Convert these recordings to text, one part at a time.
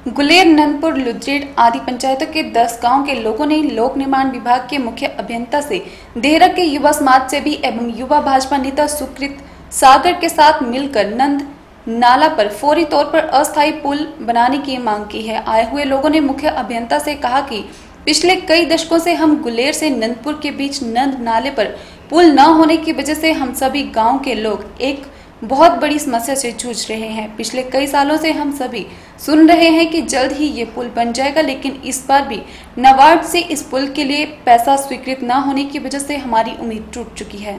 गुलेर, नंदपुर, लुद्रेड आदि पंचायतों के 10 गांव के लोगों ने लोक निर्माण विभाग के मुख्य अभियंता से देहरा के युवा समाज सेवी एवं युवा भाजपा नेता सुकृत सागर के साथ मिलकर नंद नाला पर फौरी तौर पर अस्थायी पुल बनाने की मांग की है। आए हुए लोगों ने मुख्य अभियंता से कहा कि पिछले कई दशकों से हम गुलेर से नंदपुर के बीच नंद नाले पर पुल न होने की वजह से हम सभी गांव के लोग एक बहुत बड़ी समस्या से जूझ रहे हैं। पिछले कई सालों से हम सभी सुन रहे हैं कि जल्द ही ये पुल बन जाएगा, लेकिन इस बार भी नाबार्ड से इस पुल के लिए पैसा स्वीकृत न होने की वजह से हमारी उम्मीद टूट चुकी है।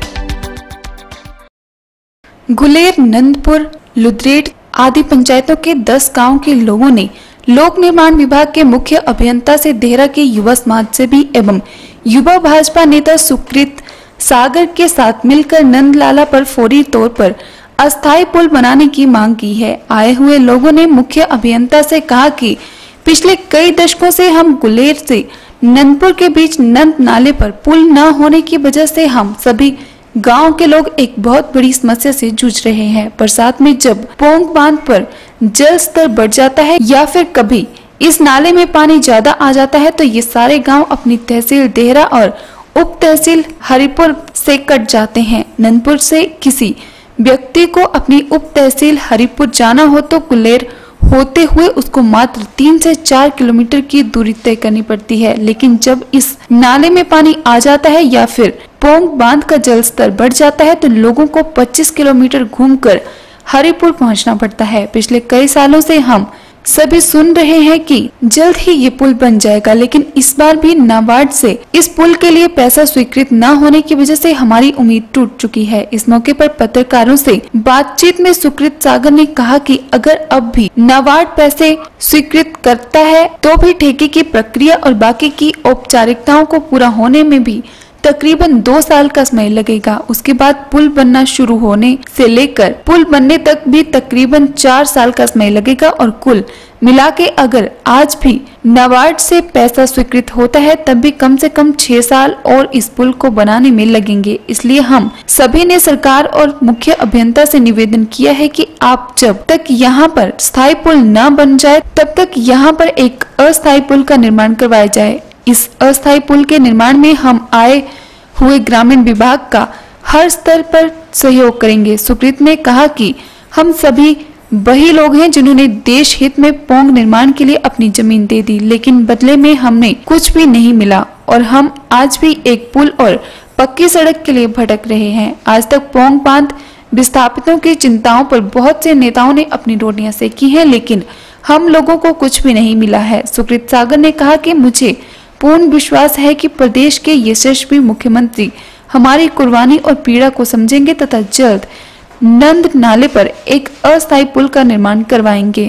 गुलेर, नंदपुर, लुद्रेड आदि पंचायतों के 10 गांव के लोगों ने लोक निर्माण विभाग के मुख्य अभियंता से देहरा के युवा समाज सेवी एवं युवा भाजपा नेता सुकृत सागर के साथ मिलकर नंद नाला पर फौरी तौर पर अस्थायी पुल बनाने की मांग की है। आए हुए लोगों ने मुख्य अभियंता से कहा कि पिछले कई दशकों से हम गुलेर से नंदपुर के बीच नंद नाले पर पुल न होने की वजह से हम सभी गांव के लोग एक बहुत बड़ी समस्या से जूझ रहे हैं। बरसात में जब पोंग बांध पर जल स्तर बढ़ जाता है या फिर कभी इस नाले में पानी ज्यादा आ जाता है तो ये सारे गांव अपनी तहसील देहरा और उप तहसील हरिपुर से कट जाते हैं। नंदपुर से किसी व्यक्ति को अपनी उप तहसील हरिपुर जाना हो तो गुलेर होते हुए उसको मात्र 3 से 4 किलोमीटर की दूरी तय करनी पड़ती है, लेकिन जब इस नाले में पानी आ जाता है या फिर पोंग बांध का जल स्तर बढ़ जाता है तो लोगों को 25 किलोमीटर घूमकर हरिपुर पहुंचना पड़ता है। पिछले कई सालों से हम सभी सुन रहे हैं कि जल्द ही ये पुल बन जाएगा, लेकिन इस बार भी नाबार्ड से इस पुल के लिए पैसा स्वीकृत न होने की वजह से हमारी उम्मीद टूट चुकी है। इस मौके पर पत्रकारों से बातचीत में सुकृत सागर ने कहा कि अगर अब भी नाबार्ड पैसे स्वीकृत करता है तो भी ठेके की प्रक्रिया और बाकी की औपचारिकताओं को पूरा होने में भी तकरीबन 2 साल का समय लगेगा। उसके बाद पुल बनना शुरू होने से लेकर पुल बनने तक भी तकरीबन 4 साल का समय लगेगा और कुल मिला के अगर आज भी नाबार्ड से पैसा स्वीकृत होता है तब भी कम से कम 6 साल और इस पुल को बनाने में लगेंगे। इसलिए हम सभी ने सरकार और मुख्य अभियंता से निवेदन किया है कि आप जब तक यहाँ पर स्थायी पुल न बन जाए तब तक यहाँ पर एक अस्थायी पुल का निर्माण करवाया जाए। इस अस्थायी पुल के निर्माण में हम आए हुए ग्रामीण विभाग का हर स्तर पर सहयोग करेंगे। सुकृत ने कहा कि हम सभी वही लोग हैं जिन्होंने देश हित में पोंग निर्माण के लिए अपनी जमीन दे दी, लेकिन बदले में हमें कुछ भी नहीं मिला और हम आज भी एक पुल और पक्की सड़क के लिए भटक रहे हैं। आज तक पोंग बांध विस्थापितों की चिंताओं पर बहुत से नेताओं ने अपनी रोटियां सेकी हैं, लेकिन हम लोगों को कुछ भी नहीं मिला है। सुकृत सागर ने कहा कि मुझे पूर्ण विश्वास है कि प्रदेश के यशस्वी मुख्यमंत्री हमारी कुर्बानी और पीड़ा को समझेंगे तथा जल्द नंद नाले पर एक अस्थायी पुल का निर्माण करवाएंगे।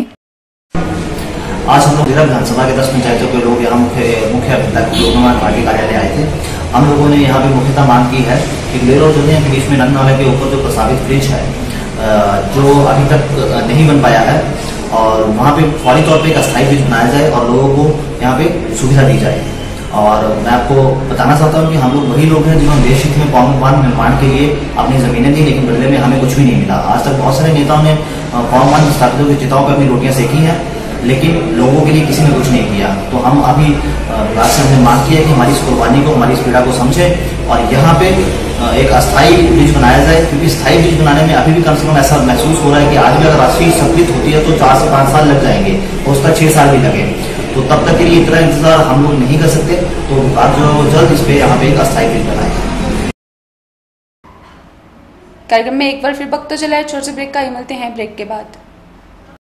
आज हम लोग देहरा विधानसभा के 10 पंचायतों के लोग यहाँ मुख्य लोक निर्माण पार्टी कार्यालय आए थे। हम लोगों ने यहाँ पे मुख्यतः मांग की है कि गुलेर और दुनिया के बीच में नंद नाले के ऊपर जो प्रस्तावित ब्रिज है जो अभी तक नहीं बन पाया है और वहाँ पे फौरी तौर पे एक अस्थायी ब्रिज बनाया जाए और लोगों को यहाँ पे सुविधा दी जाए। और मैं आपको बताना चाहता हूँ कि हम लोग वही लोग हैं जिन्होंने देश हित में पोंग बांध निर्माण के लिए अपनी जमीनें दी, लेकिन बदले में हमें कुछ भी नहीं मिला। आज तक बहुत सारे नेताओं ने पोंग बांध विस्थापितों की चिताओं पर अपनी रोटियां सेकी हैं, लेकिन लोगों के लिए किसी ने कुछ नहीं किया। तो हम अभी विभाग से हमने मांग की है कि हमारी इस कुर्बानी को, हमारी इस पीड़ा को समझे और यहाँ पे एक अस्थायी ब्रिज बनाया जाए, क्योंकि स्थायी ब्रिज बनाने में अभी भी कम से कम ऐसा महसूस हो रहा है कि आज भी अगर राशि स्वीकृत होती है तो 4 से 5 साल लग जाएंगे और उसका 6 साल भी लगे, तो तब तक के लिए इतना इंतजार हम लोग नहीं कर सकते। तो विभाग जो जल्द इस पे यहाँ पे एक अस्थायी ब्रिज बनाए। कार्यक्रम में एक बार फिर वक्त तो चला है, छोटे से ब्रेक का ही मिलते हैं ब्रेक के बाद।